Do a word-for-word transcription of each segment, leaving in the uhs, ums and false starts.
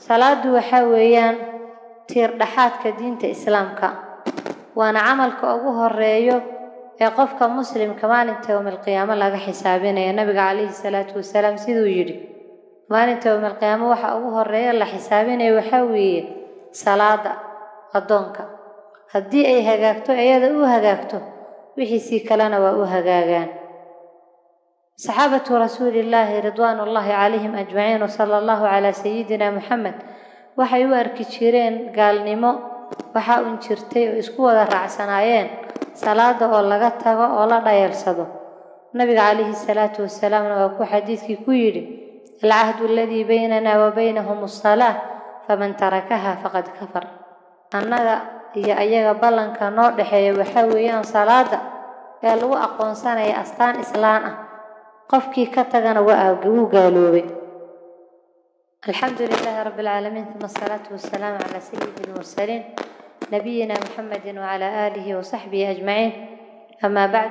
salaadu waxa weeyaan tiir dhaxaadka diinta islaamka waana camalka ugu horeeyo ee qofka muslimka maalinta yawmal qiyaama laga xisaabinayo. nabiga calayhi salaatu wasalaam siduu yiri maalinta yawmal qiyaama waxa ugu horeeya la xisaabinayo waxa weeye salaada adoonka. haddii ay hagaagto iyada u hagaagto wixii si kalena waa u hagaagaan. saxaabatu rasuulillaahi ridwaanullaahi calayhim ajmaciin wa sallallahu ala sayyidina muxamed waxay u arki jireen gaalnimo waxa uun jirtay oo isku wada raacsanaayeen salaada oo laga tago oo la dhayeelsado. nabiga calayhi salaatu wasalaam waa ku xadiiskii ku yiri alcahdu alladii baynana wa baynahum as-salaah faman tarakaha faqad kafar. annaga iyo ayaga ballanka noo dhaxeeya waxa weeyaan salaada ee lagu aqoonsanaya astaan islaan ah qofkii ka tagana waa uu gaaloobay. alxamdulilaahi rabbil caalamiin thumma salaatu wassalaam ala sayyidil mursaliin nabiyina muhammadin wa ala alihi wa sahbihi ajmaciin. amma ba'd,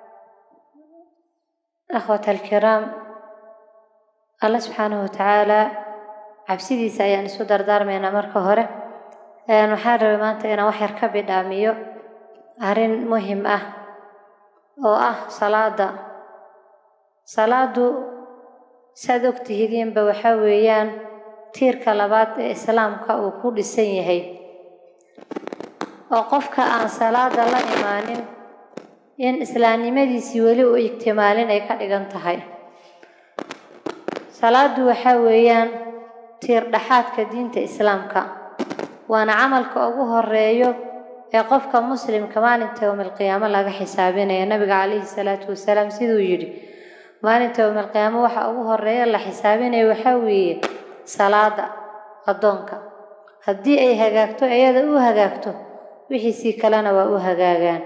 akhwata alkiram, Allah subhanahu wa ta'ala cabsidiisa ayaan isu dardaarmaynaa marka hore. een waxaan rabaa maanta inaan wax yar ka bidhaamiyo arrin muhiim ah oo ah salaada. salaadu saad ogtihiinba waxa weeyaan tiirka labaad ee islaamka uu ku dhisan yahay oo qofka aan salaada la imaanin in islaamnimadiisii weli uu igtimaalin ay ka dhigan tahay. salaadu waxa weeyaan tiir dhaxaadka diinta islaamka waana camalka ugu horeeyo ee qofka muslimka maalinta yawmal qiyaama laga xisaabinayo. nabiga calayhi salaatu wasalaam siduu yiri maalinta yawmal qiyaama waxa ugu horeeya la xisaabinayo waxa weeye salaada adoonka. haddii ay hagaagto iyada u hagaagto wixii si kalena waa u hagaagaan.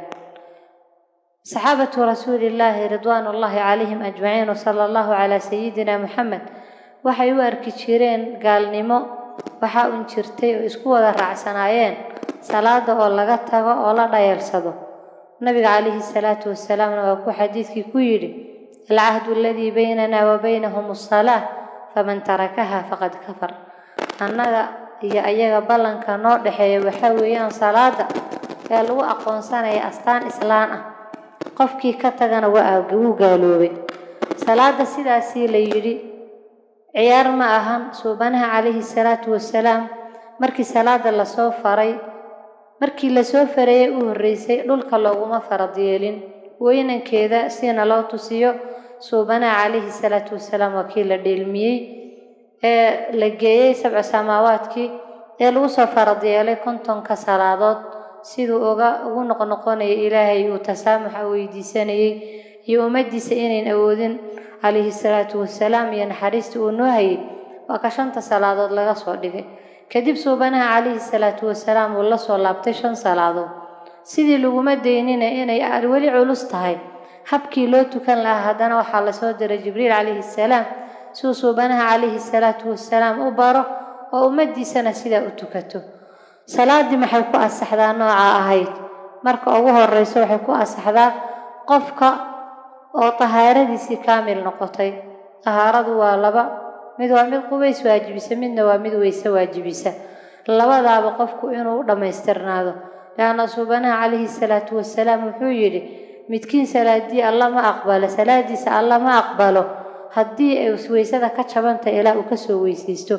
saxaabatu rasuulillaahi ridwaanullaahi calayhim ajmaciin wa sallallahu ala sayyidina muxamed waxay u arki jireen gaalnimo waxa uun jirtay oo isku wada raacsanaayeen salaada oo laga tago oo la dhayeelsado. nabiga calayhi salaatu wasalaam waa ku xadiiskii ku yiri alcahdu alladii baynana wa baynahum as-salaah faman tarakaha faqad kafar. annaga iyo ayaga ballanka noo dhaxeeya waxa weeyaan salaada ee lagu aqoonsanaya astaan islaan ah qofkii ka tagana waa uu gaaloobay. salaada sidaasi la yiri ciyaar ma ahan. suubanaha calayhi salaatu wasalaam markii salaada la soo faray markii la soo faray u horeysay dhulka looguma farad yeelin weynankeeda sina loo tusiyo. suubanaha calayhi salaatu wasalaam wakii la dheelmiyey ee la geeyey sabca samaawaadkii ee lagu soo farad yeelay kontonka salaadood siduu uga ugu noqnoqonayay ilaahay uu tasaamuxa weydiisanayay iyo ummadiisa inayn awoodin calayhi salaatu wasalaam iyo naxariista uu noo hayay waa ka shanta salaadood laga soo dhigay. kadib suubanaha calayhi salaatu wasalaam uu la soo laabtay shan salaadood sidii laguma daynina inay weli culus tahay habkii loo tukan lahaa. haddana waxaa la soo diray jibriil calayhi salaam si uu suubanaha calayhi salaatu wasalaam u baro oo ummadiisana sidaa u tukato. salaadii maxay ku asaxdaa nooca ahayd? marka ugu horeyso waxay ku asaxdaa qofka oo tahaaradiisii kaamil noqotay. tahaaradu waa laba, mid waa mid qubays waajibisa midna waa mid weyse waajibisa. labadaaba qofku inuu dhamaystirnaado laana suubanaha calayhi salaatu wasalaam wuxuu yiri midkiin salaadii alla ma aqbalo salaadiisa alla ma aqbalo haddii ay weysada ka jabanta ilaa uu ka soo weysaysto.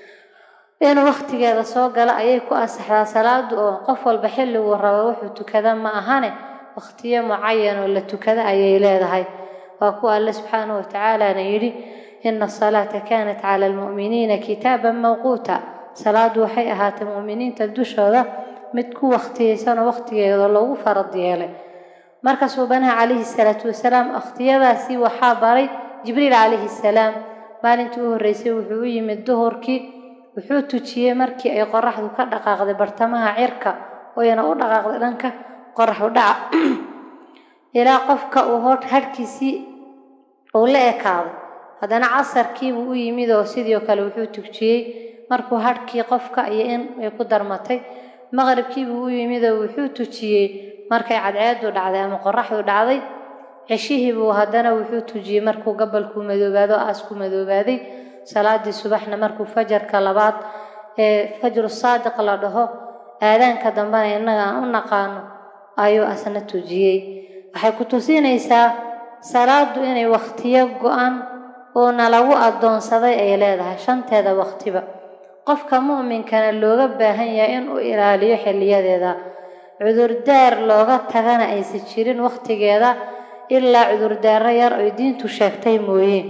in waqtigeeda soo gala ayay ku asaxdaa salaadu oo qof walba xilligu rabo wuxuu tukada ma ahane waqtiyo mucayan oo la tukada ayay leedahay. waa ku Allah subhanahu wa ta'ala yiri inna as-salata kanat 'ala al-mu'minina kitaban mawquta. salaadu waxay ahaatay mu'miniinta dushooda mid ku waqtiyeysan waqtigeeda loogu farad yeelay. marka suubanaha calayhi salaatu wasalaam waqtiyadaasi waxaa baray jibriil calayhi salaam. maalintii u horeysay wuxuu u yimid duhurkii wuxuu tujiyay markii ay qoraxdu ka dhaqaaqday bartamaha cirka oo yana u dhaqaaqday dhanka qoraxdu dhaca ilaa qofka uu hor harkiisii uu la ekaado. haddana casarkii buu u yimid oo sidoo kale wuxuu tujiyay markuu harkii qofka iyo in ay ku darmatay. maqribkii buu u yimid oo wuxuu tujiyay markay cadceedu dhacday ama qoraxdu dhacday. cishihii buu haddana wuxuu tujiyay markuu gabalku madoobaado aasku madoobaaday. salaadii subaxna markuu fajarka labaad فجر الصادق لده آذان كدنبان إننا نقانو أيو أسنة تجيي waxay ku tusinaysaa salaadu inay waqtiyo go'an oo nalagu adoonsaday ay leedahay shanteeda waqtiba qofka mu'minkana looga baahan yahay in uu ilaaliyo xilliyadeeda cudur daar looga tagana aysan jirin waqtigeeda ilaa cudur daar yar oo diintu sheegtay mooyee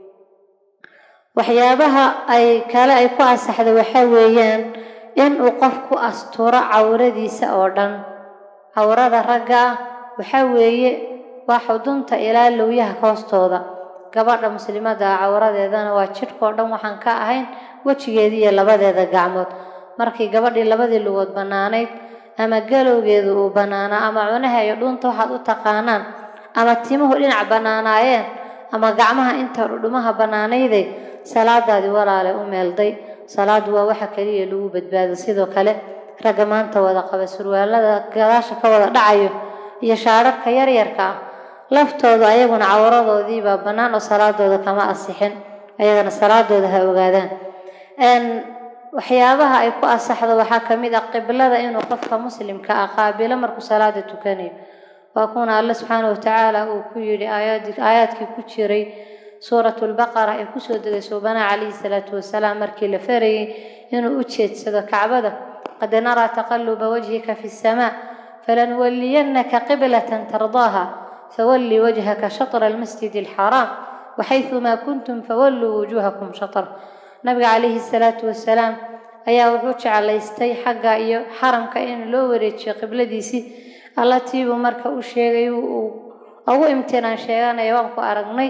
waxyaabaha ay kale ay ku asaxdo waxa weeyaan in uu qofku asturo cawradiisa oo dhan cawrada ragga waxa weeye waa xudunta ilaa lowyaha hoostooda gabadha muslimada cawradeedana waa jidhkoo dhan waxaan ka ahayn wajigeedii iyo labadeeda gacmood markii gabadhii labadii lugood banaanayd ama galowgeedu uu banaanaa ama cunaha iyo dhunta waxaad u taqaanaan ama timuhu dhinac banaanaayeen ama gacmaha inta dhudhumaha banaanayday salaadaadii walaale u meelday salaadu waa waxa kaliya lagu badbaado sidoo kale ragga maanta wada qaba surwaalada gadaasha ka wada dhacayo iyo shaararka yar yarka ah laftooda ayaguna cawradoodii baa banaan oo salaadooda kama asixin ayagana salaadooda ha ogaadaan een waxyaabaha ay ku asaxdo waxa kamid ah qiblada inuu qofka muslimka ah qaabilo markuu salaada tukanayo waa kuna Allah subhanahu wa ta'ala uu ku yiri aayadii aayadkii ku jiray suuratul baqara ay ku soo degay subhana alayhi salatu wasalaam markii la farayay inuu u jeedsado kacbada qad nara taqalluba wajhika fi as-samaa فلنولينك قبلة ترضاها فولي وجهك شطر المسجد الحرام وحيثما كنتم فولوا وجوهكم شطر نبي عليه الصلاة والسلام أيها وحوش على يستي حقا إيو حرم كأن لو وريتش قبل ديسي الله تيبو مركا وشيغي أو امتنان شيغان يوانكو أرغني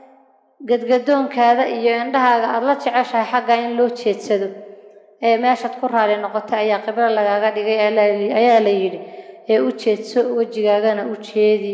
قد قدون كذا إيو عندها الله تعاشها حقا إن لو تشيتسدو ماشا تكرها لنقطة أيها قبل لغا قد أيها ليلي ee u jeedso wajigaagana u jeedi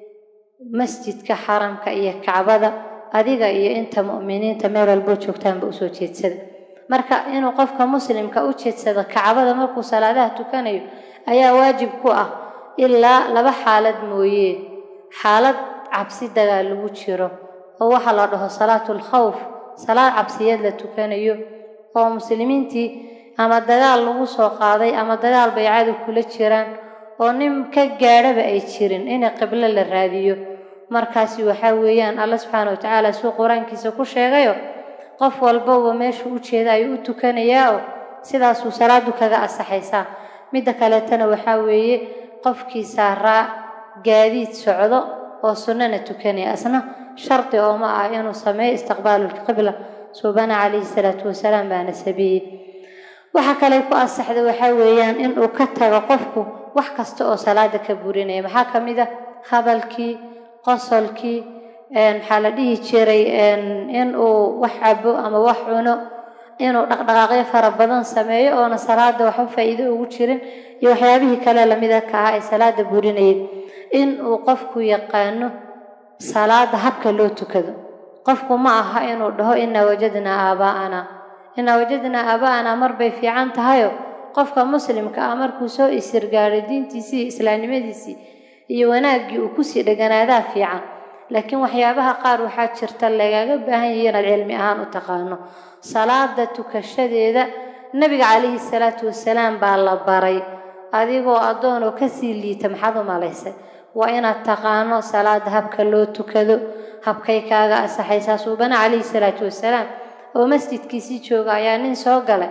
masjidka xaramka iyo kacbada adiga iyo inta mu'miniinta meel walba joogtaan ba u soo jeedsada marka inuu qofka muslimka u jeedsado kacbada markuu salaadaha tukanayo ayaa waajib ku ah ilaa laba xaalad mooyee xaalad cabsi dagaal lagu jiro oo waxa la dhaho salaatul khawf salaad cabsiyeed la tukanayo oo muslimiintii ama dagaal lagu soo qaaday ama dagaal baycadu kula jiraan oo nin ka gaadhaba ay jirin in qibla la raadiyo markaasi waxa weeyaan Allah subhanahu wa ta'ala soo quraankiisa ku sheegayo qof walba oo meesha u jeeda ay u tukanayaa sidaas uu salaadu kaga asaxaysa mid kale tan waxa weeye qofkii saaraa gaadiid socdo oo sunnana tukanaya asna sharti oo ma ah inuu sameeyo istiqbaalul qibla subhana alayhi salatu wasalaam baana sabiyi waxa kale ku asaxdo waxa weeyaan in uu ka tago qofku wax kasta oo salaada ka burinaya waxa kamid ah hadalkii qosolkii een xaaladii jiray in uu wax cabo ama wax cuno inuu dhaqdhaqaaqyo fara badan sameeyo oo salaada wax faa'iido ugu jirin iyo waxyaabihii kale lamida ka ah ee salaada burinayay in uu qofku yaqaano salaada habka loo tukado qofku ma aha inuu dhaho inna wajadna aabaana inna wajadna aabaana marbay fiican tahayo qofka muslimka ah markuu soo isirgaaray diintiisii islaamnimadiisii iyo wanaagii uu ku sii dhaganaada fiican laakiin waxyaabaha qaar waxa jirta lagaga baahan yahay inaad cilmi ahaan u taqaano salaada tukashadeeda nabiga kaleeyhi salaatu wasalaam baa la baray adigoo adoon oo ka sii liita maxad u malaysay waa inaad taqaano salaada habka loo tukado habkay kaaga asaxaysa subhana kaleeyhi salaatu wasalaam oo masjidkiisii jooga ayaa nin soo galay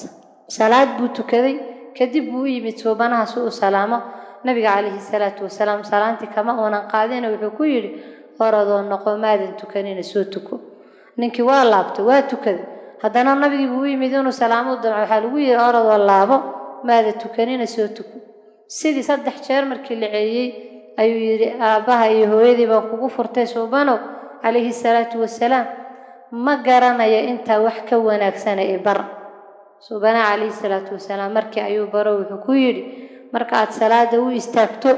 salaad buu tukaday kadib buu yimid subhanaha soo salaamo nabiga kaleeyhi salaatu wasalaam salaanti kama oonan qaadin wuxuu ku yiri oradoo noqomaadin tukanina soo tuko ninkii waa laabtay waa tukaday haddana nabiga buu yimid inuu salaamo doono waxa lagu yiri oradoo laabo maada tukanina soo tuko sidii saddex jeer markii la celiyay ayuu yiri aabaha iyo hooyadii baa kugu furtay subhanahu kaleeyhi salaatu wasalaam ma garanaya inta wax ka wanaagsan ee bar subhana kaleeyhi salaatu wasalaam markii ayuu baro wuxuu ku yiri marka aad salaada u istaagto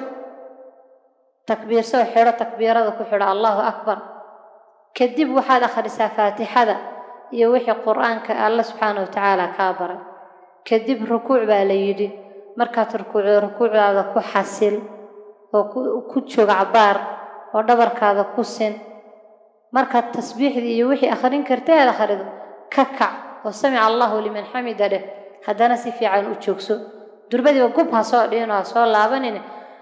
takbiir soo xiro takbiirada ku xiro Allahu akbar kadib waxaad akhrisaa faatixada iyo wixii quraanka Allah subhanahu wa ta'ala ka baray kadib rukuuc baa la yiri markaad rukuucdo rukuucdaada ku xasil oo ku joog cabaar oo dhabarkaada ku sin markaad tasbiixdii iyo wixii akhrin kartay akhrido ka kac وسمع الله لمن حمده هدنا سفي عن وجوكسو دربدي وقبها صار دينا صار لابنين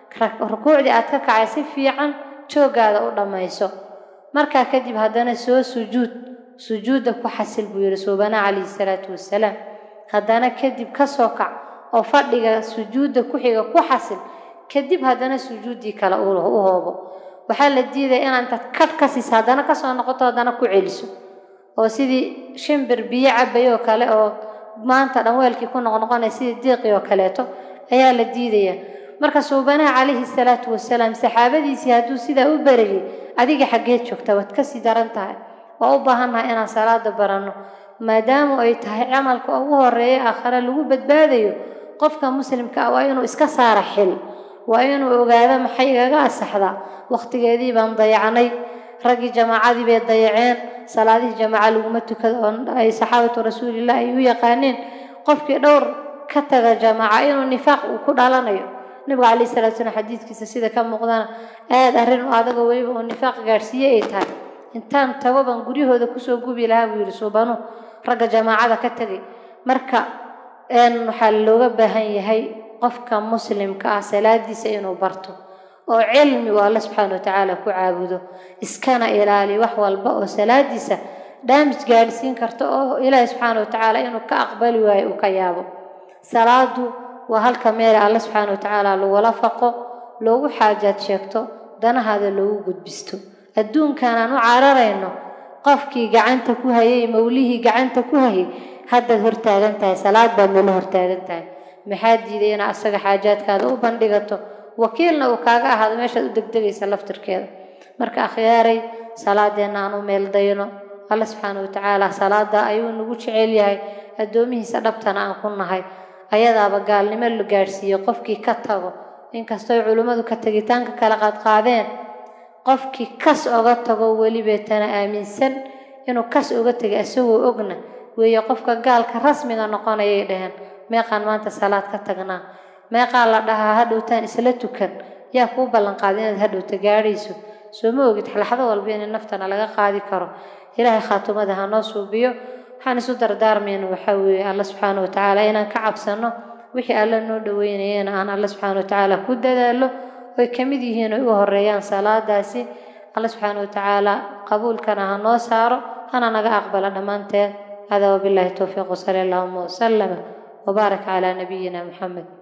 ركوع دي أتكك على سفي عن جوجا ولا ما يسوى مركا كدب هدنا سو سجود سجودك وحسل بيرسوبنا عليه الصلاة والسلام هدنا كدب كسوكع أو فرق سجودك وحيك وحسل كدب هدنا سجودي كلا أوله وهو وحال الديدة إن أنت كتكسس هدنا كسر نقطة هدنا كعلسو أو سيدي شمبر بيع بيو كلا أو ما أنت نوالك يكون غنقنا سيدي ديقي وكلاته أيها الديدة مركز صوبنا عليه الصلاة والسلام سحابة سيادو سيدا أبرلي أديك حقيت شكتا وتكسي دارنتها وأوبهنها إنا صلاة برانو ما دام أيتها عملك أوه الرئي آخر اللي بدباديو قفك مسلم كأوينو إسكا صار حل وأينو أغادا محيقا السحدا وقت جديد ضيعني رقي جماعة دي بيضيعين صلاة جماعة لغمتك أي صحابة رسول الله يقانين قفك دور كتغ جماعة إنو النفاق وكل على نبغى عليه الصلاة والسلام حديث كيس سيدا كم مقدنا آد أهرن هذا قوي والنفاق قارسية إيتها إنتان توابا قريه هذا كسو قبي لها ويرسوبانو رقى جماعة كتغي مركا إن حلوغا بهاي هاي قفك مسلم كأسلاد دي سينو برتو وعلمي والله سبحانه وتعالى كعابده إسكان إلالي وحوى الباء وسلاد دي سا دامج جالسين كرتو إلهي سبحانه وتعالى إنو كأقبل واي وكيابو سلادو وهل كمير الله سبحانه وتعالى لو ولفقه لو حاجات شيكتو دانا هذا لو قد بستو الدون كان عاررينو قفكي قعنت كوهي موليه قعنت كوهي هذا هرتاغنتاي صلاة بان له هرتاغنتاي محاد دينا اسغ حاجات كاد او بندغتو وكيلنا او كاغا هذا ميشا دغدغيسا لفتركيدا marka akhyaaray salaadeena aanu meel dayno Allah subhanahu wa ta'ala salaada ayuu nagu jecel yahay adoomihiisa dhabtana aan ku nahay ayadaaba gaalnimo la gaarsiiyo qofkii ka tago inkastoo culimadu ka tagitaanka kala qaad qaadeen qofkii kas oga tago wali beetana aaminsan inuu kas oga tagay asagoo ogna weeyo qofka gaalka rasmiga noqonayay dhahan meeqan maanta salaad ka tagnaa meeqa la dhahaa hadhowtaan isla tukan yaa ku ballan qaadin inaad hadhowta gaarayso soo ma ogid xalxada walba in naftana laga qaadi karo ilaahay khaatumada ha noo suubiyo waxaan isu dardaarmayno waxa weeye Allah subhanahu wa ta'ala inaan ka cabsano wixii alla noo dhaweynayna aan Allah subhanahu wa ta'ala ku dadaalo oo kamid yihiin oo horeeyaan salaadaasi Allah subhanahu wa ta'ala qabuulkana ha noo saaro ana naga aqbala dhamaanteed hada wabillahi tawfiiq sallallahu alayhi wa sallam wa baraka ala nabiyyina Muhammad.